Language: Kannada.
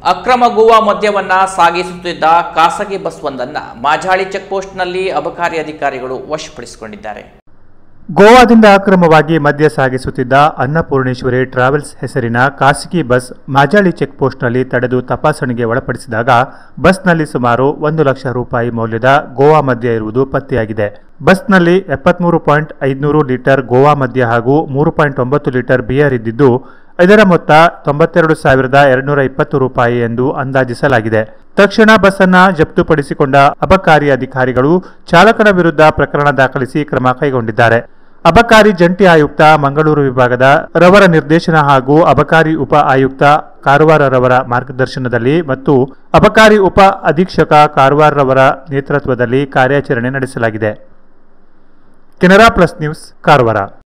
ಅಕ್ರಮ ಗೋವಾ ಮದ್ಯವನ್ನ ಸಾಗಿಸುತ್ತಿದ್ದ ಖಾಸಗಿ ಬಸ್ ಒಂದನ್ನು ಮಾಜಾಳಿ ಚೆಕ್ಪೋಸ್ಟ್ನಲ್ಲಿ ಅಬಕಾರಿ ಅಧಿಕಾರಿಗಳು ವಶಪಡಿಸಿಕೊಂಡಿದ್ದಾರೆ. ಗೋವಾದಿಂದ ಅಕ್ರಮವಾಗಿ ಮದ್ಯ ಸಾಗಿಸುತ್ತಿದ್ದ ಅನ್ನಪೂರ್ಣೇಶ್ವರಿ ಟ್ರಾವೆಲ್ಸ್ ಹೆಸರಿನ ಖಾಸಗಿ ಬಸ್ ಮಾಜಾಳಿ ಚೆಕ್ಪೋಸ್ಟ್ನಲ್ಲಿ ತಡೆದು ತಪಾಸಣೆಗೆ ಒಳಪಡಿಸಿದಾಗ ಬಸ್ನಲ್ಲಿ ಸುಮಾರು 1 ಲಕ್ಷ ರೂಪಾಯಿ ಮೌಲ್ಯದ ಗೋವಾ ಮದ್ಯ ಇರುವುದು ಪತ್ತೆಯಾಗಿದೆ. ಬಸ್ನಲ್ಲಿ 73.500 ಲೀಟರ್ ಗೋವಾ ಮದ್ಯ ಹಾಗೂ 3.9 ಲೀಟರ್ ಬಿಯರ್ ಇದ್ದಿದ್ದು ಇದರ ಮೊತ್ತ 92,220 ರೂಪಾಯಿ ಎಂದು ಅಂದಾಜಿಸಲಾಗಿದೆ. ತಕ್ಷಣ ಬಸ್ ಅನ್ನು ಜಪ್ತುಪಡಿಸಿಕೊಂಡ ಅಬಕಾರಿ ಅಧಿಕಾರಿಗಳು ಚಾಲಕನ ವಿರುದ್ಧ ಪ್ರಕರಣ ದಾಖಲಿಸಿ ಕ್ರಮ ಕೈಗೊಂಡಿದ್ದಾರೆ. ಅಬಕಾರಿ ಜಂಟಿ ಆಯುಕ್ತ ಮಂಗಳೂರು ವಿಭಾಗದ ರವರ ನಿರ್ದೇಶನ ಹಾಗೂ ಅಬಕಾರಿ ಉಪ ಆಯುಕ್ತ ಕಾರವಾರರವರ ಮಾರ್ಗದರ್ಶನದಲ್ಲಿ ಮತ್ತು ಅಬಕಾರಿ ಉಪ ಅಧೀಕ್ಷಕ ಕಾರವಾರರವರ ನೇತೃತ್ವದಲ್ಲಿ ಕಾರ್ಯಾಚರಣೆ ನಡೆಸಲಾಗಿದೆ. Canara plus news, Karwar.